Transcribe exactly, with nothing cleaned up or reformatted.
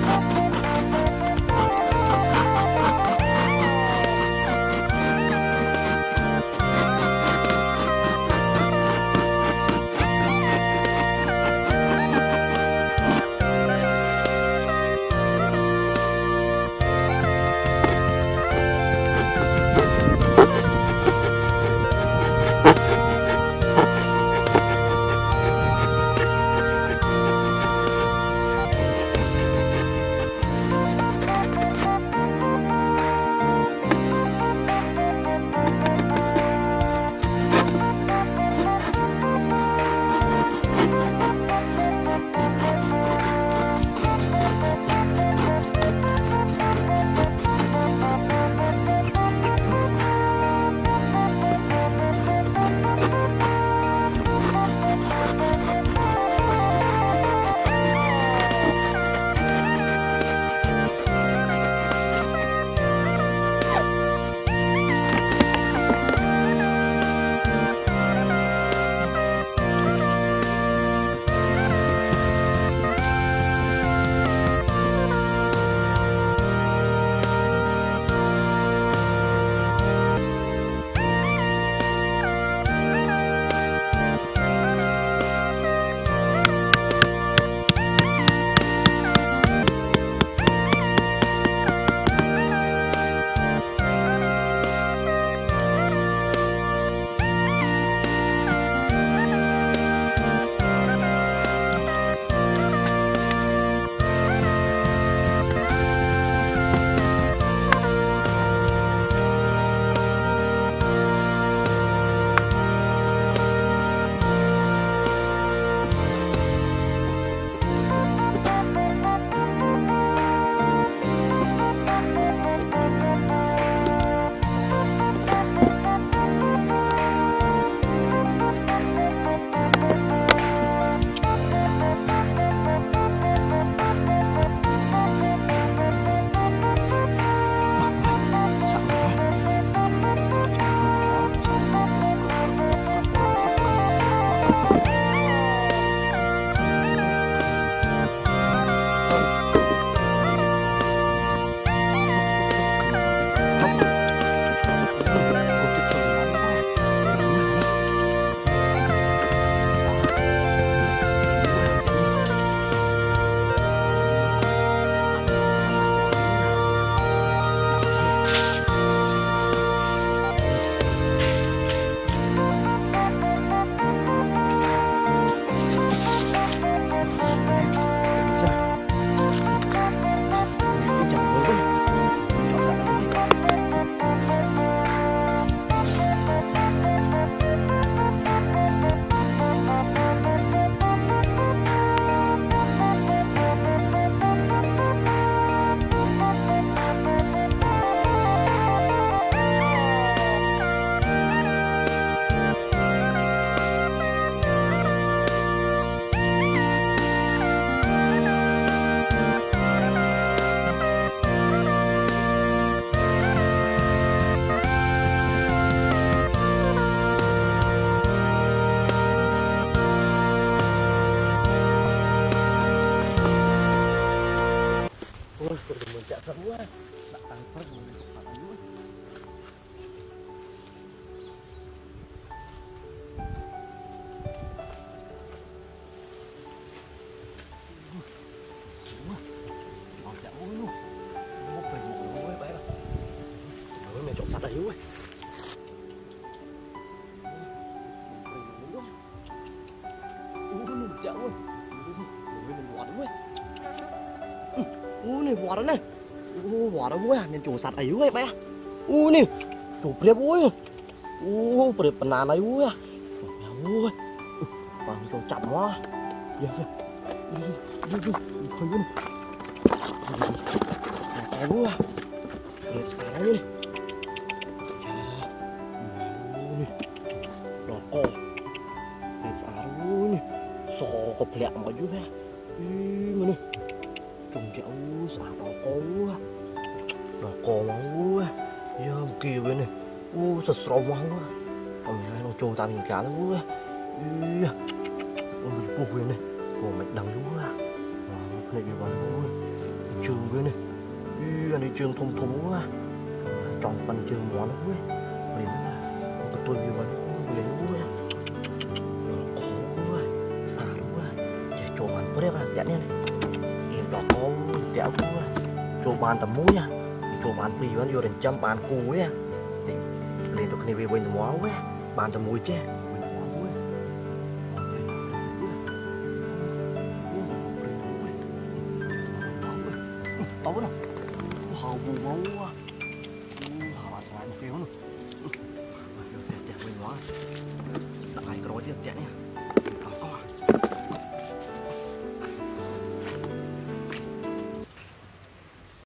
Quả đó này, quả đó vui à, mình chủ sạt ấy vui bé, u nè, chủ bẹp vui, u bẹp bần nàn ấy vui à, chủ béo vui, bằng chủ chậm quá, giờ về, đi đi đi, khơi vui này, cái vui à, đẹp xả đấy này, u nè, đỏ cò, đẹp xả vui nè, sò cọp lẹm mà vui ha, mà nè. Trùng kẹo xả đỏ có đỏ cò máu giờ một kia bên này u sật sầu máu ông nhà nó trôi tạm nhìn cá nó vui ông bị buộc bên này của mạch đằng vui này bị bắn vui trường với này ui anh đi trường thùng thùng quá chọn bằng trường món quá liền cái tôi nhiều anh liền quá khó quá xa quá chạy chỗ bàn có đẹp à đẹp nha em đỏ có đẹp quá chỗ bàn tầm mũi nha chỗ bàn bì vẫn vô đến trăm bàn cù ấy liền tôi này về bên hóa quá bàn tầm mũi chứ tối nè hầu bù máu quá hầu bạn lại một kéo nè đẹp đẹp bên đó lại cái đó chứ đẹp nhé